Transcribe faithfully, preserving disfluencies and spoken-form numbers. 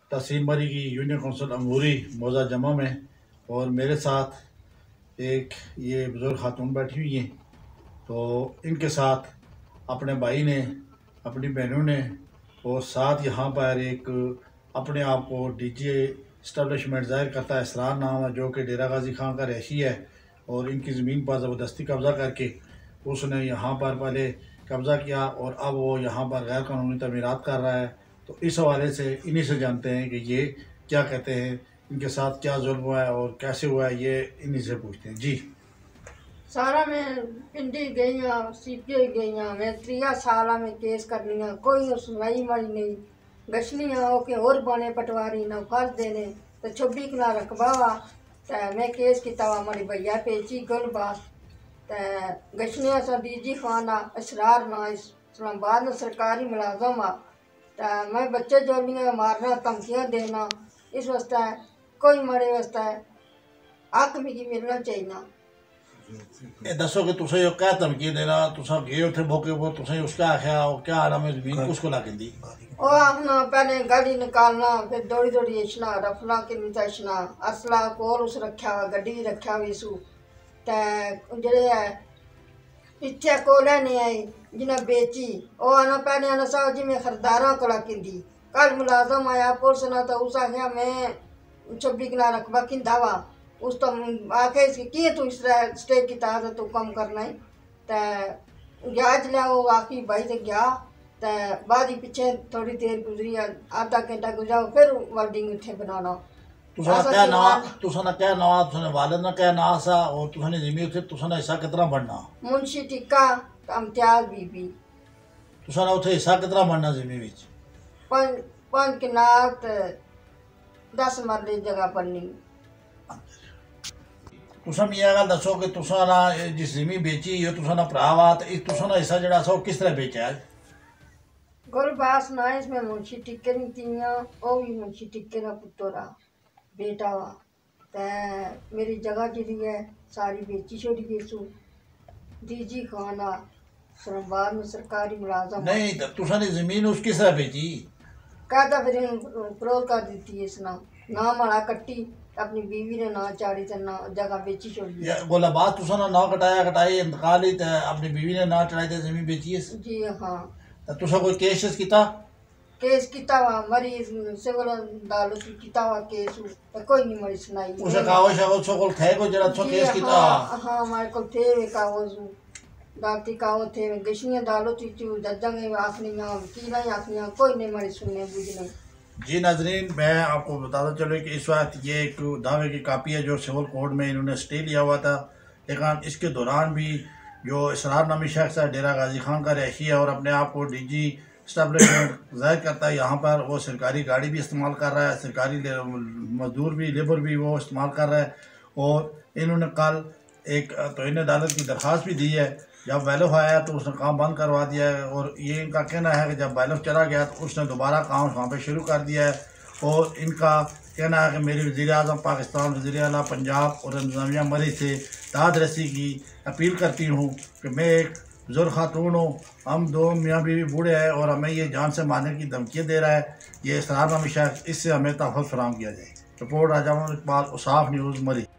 तहसील मरी की union council अमूरी मौजा जमा में, और मेरे साथ एक ये बुज़ुर्ग खातून बैठी हुई हैं। तो इनके साथ अपने भाई ने, अपनी बहनों ने, और साथ यहाँ पर एक अपने आप को डीजे इस्टेब्लिशमेंट ज़ाहिर करता है, इसरार नाम है, जो कि डेरा गाजी खान का रहायशी है, और इनकी ज़मीन पर ज़बरदस्ती कब्ज़ा करके उसने यहाँ पर पहले कब्ज़ा किया और अब वो यहाँ पर गैर कानूनी तमीरात कर रहा है। तो इस हवाले से इन्हीं से जानते हैं कि ये क्या कहते हैं, इनके साथ क्या जुल्म हुआ है और कैसे हुआ है, ये इन्हीं से पूछते हैं। जी सारा मैं पिंडी गई हाँ, सीपीआई गई हाँ, मैं त्रिया साल में केस करनी हाँ, कोई सुनवाई मारी नहीं। गशनी हाँ ओके और बने पटवारी ना फस देने तो छब्बी कला रकबा वा। तो मैं केस किया वा मारी भैया पेची गुलबास। तो गशनिया सा डीजी खाना इसरार ना इस्लामाबाद में सरकारी मुलाजम आ। तो मैं बच्चे जोलियाँ मारना, धमकियाँ देना, इस वास्ते कोई मारे वास्ते हक मिगी मिलना चाहिए। ये दसो कि तुसें जो क्या धमकी देना, तुसा गए उथे मौके पर, तुसें उसका आख्या और क्या आराम है जमीन उसको ला दी? ओ अपना पहले गाड़ी निकालना, फिर दौड़ी दौड़ी इछना, रफला के नीचे इछना, असला कोल उस रखा हुआ, गड्डी भी रखा हुई सू। ते जेड़े है पिछे कोले नहीं आई जिन्हें बेची, ओ आना पहले आना सा जी मैं खरीदारा कोला किंदी। कल मुलाजम आया पुलिस ना, तो उस आख्या मैं छब्बी किला रकबा किंदा वा। उस तो आके की तू इस स्टे की ताज़ तू कम करना ही। तो गया जल्द वो आखी भाई से गया। तो बाद ही पीछे थोड़ी देर गुजरी, आधा घंटा गुजरा, फिर वर्डिंग उठे बनाना। तुसा क्या ना तुसा ना क्या ना तुसने वालिद ना क्या ना सा, और तुसने जमीन उठे तुसा ना हिस्सा कितना बनना? मुंशी टिक्का इम्तियाज बीबी। तुसा ना उठे हिस्सा कितना बनना जमीन विच? पांच पांच किनार दस मरले जगह बननी। तुसा मियाँ गल दसो कि तुसा ना जिस जमीन बेची है तुसा ना भरा वा, तो इस तुसा ना हिस्सा जड़ा सा किस तरह बेचा है? गुलबास ना इसमें मुंशी टिक्के नहीं तियां, वो भी मुंशी टिक्के का पुत्रा बेटा वा। ते मेरी जगह जी है सारी बेची छोड़ी गई सू। डीजी खाना इस्लामाबाद में सरकारी मुलाजम। नहीं तो तुसा ने जमीन उस किस तरह बेची? कहता फिर फरोख कर दी इसना, ना माड़ा कट्टी, अपनी बीवी ने ना चाड़ी ते ना जगह बेची छोड़ी। बोला बात तुसा ना ना कटाया कटाई इंतकाल ही, अपनी बीवी ने ना चढ़ाई ते जमीन बेची है? जी हाँ। तो तुसा कोई केस किता? केस किता वा, मरी सिविल अदालत किता वा केस, तो कोई नहीं मरी सुनाई। उसे कागज कागज को थे को जरा तो केस किता? हाँ हाँ हमारे को थे वे कागज, दाती कागज थे। गशनी अदालत चू जजांगे आखनियां वकील आखनियां, कोई नहीं मरी सुनने बुझने। जी नाजरीन, मैं आपको बताता चलूँ कि इस वक्त ये एक दावे की कापी है जो सिविल कोर्ट में इन्होंने स्टे लिया हुआ था, लेकिन इसके दौरान भी जो इसरार नामी शख्स है डेरा गाजी खान का रहायशी है और अपने आप को डीजी इस्टेब्लिशमेंट ज़ाहिर करता है, यहाँ पर वो सरकारी गाड़ी भी इस्तेमाल कर रहा है, सरकारी मजदूर भी लेबर भी वो इस्तेमाल कर रहा है। और इन्होंने कल एक तौहीन अदालत की दरख्वास्त भी दी है। जब बैलफ आया तो उसने काम बंद करवा दिया है, और ये इनका कहना है कि जब बैलफ चला गया तो उसने दोबारा काम वहाँ पे शुरू कर दिया है। और इनका कहना है कि मेरी वज़ीर आज़म पाकिस्तान, वज़ीर आला पंजाब और इंतज़ामिया मरी से दाद रसी की अपील करती हूँ कि मैं एक बुजुर्ग खातून हूँ, हम दो मियाँ बीवी बूढ़े हैं और हमें ये जान से मारने की धमकियाँ दे रहा है, ये इसरारनामी शख्स, इससे हमें तहफ़्फ़ुज़ फराहम किया जाए। रिपोर्ट राजा इकबाल, उसाफ न्यूज़ मरी।